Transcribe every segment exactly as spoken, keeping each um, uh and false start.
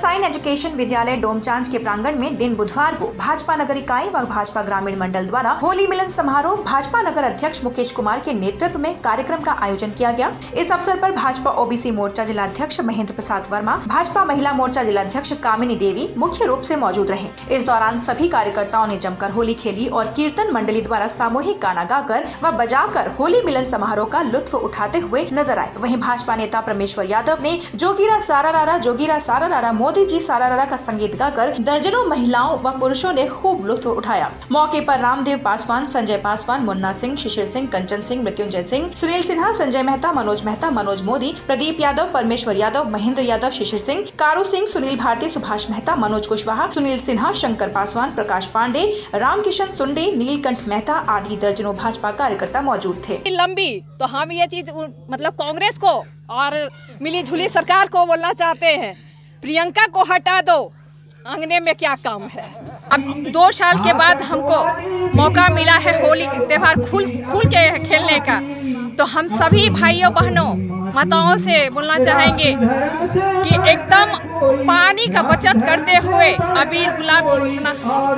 Sunshine education विद्यालय डोमचांच के प्रांगण में दिन बुधवार को भाजपा नगर इकाई व भाजपा ग्रामीण मंडल द्वारा होली मिलन समारोह भाजपा नगर अध्यक्ष मुकेश कुमार के नेतृत्व में कार्यक्रम का आयोजन किया गया। इस अवसर पर भाजपा ओबीसी मोर्चा जिलाध्यक्ष महेंद्र प्रसाद वर्मा, भाजपा महिला मोर्चा जिलाध्यक्ष कामिनी देवी मुख्य रूप से मौजूद रहे। इस दौरान सभी कार्यकर्ताओं ने जमकर होली खेली और कीर्तन मंडली द्वारा सामूहिक गाना गाकर व बजाकर होली मिलन समारोह का लुत्फ उठाते हुए नजर आए। वहीं भाजपा नेता परमेश्वर यादव ने जोगीरा सारा रारा जोगीरा सारा रारा मोदी जी सारा रारा का संगीत गाकर दर्जनों महिलाओं व पुरुषों ने खूब लुत्फ उठाया। मौके पर रामदेव पासवान, संजय पासवान, मुन्ना सिंह, शिशिर सिंह, कंचन सिंह, मृत्युंजय सिंह, सुनील सिन्हा, संजय मेहता, मनोज मेहता, मनोज मोदी, प्रदीप यादव, परमेश्वर यादव, महेंद्र यादव, शिशिर सिंह, कारू सिंह, सुनील भारती, सुभाष मेहता, मनोज कुशवाहा, सुनील सिन्हा, शंकर पासवान, प्रकाश पांडे, रामकिशन सुंडे, नीलकंठ मेहता आदि दर्जनों भाजपा कार्यकर्ता मौजूद थे। लंबी तो हम ये चीज मतलब कांग्रेस को और मिली जुली सरकार को बोलना चाहते हैं, प्रियंका को हटा दो, अंगने में क्या काम है। अब दो साल के बाद हमको मौका मिला है होली त्योहार खुल खुल के खेलने का, तो हम सभी भाइयों बहनों माताओं से बोलना चाहेंगे कि एकदम पानी का बचत करते हुए अबीर गुलाब जितना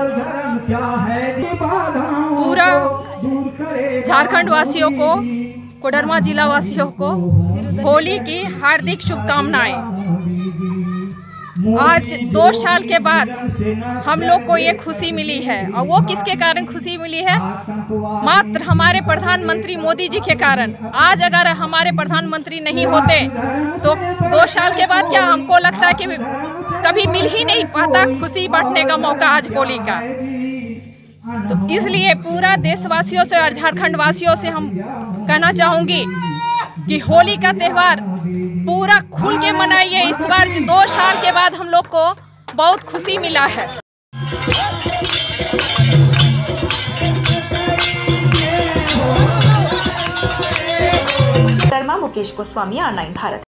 पूरा झारखंड वासियों को, कोडरमा जिला वासियों को होली की हार्दिक शुभकामनाएं। आज दो साल के बाद हम लोग को ये खुशी मिली है, और वो किसके कारण खुशी मिली है? मात्र हमारे प्रधानमंत्री मोदी जी के कारण। आज अगर हमारे प्रधानमंत्री नहीं होते तो दो साल के बाद क्या हमको लगता है कि कभी मिल ही नहीं पाता खुशी बांटने का मौका आज होली का। तो इसलिए पूरा देशवासियों से और झारखंड वासियों से हम कहना चाहूँगी कि होली का त्यौहार पूरा खुल के मनाइए। इस बार दो साल के बाद हम लोग को बहुत खुशी मिला है। Mukesh Goswami, R nine Bharat.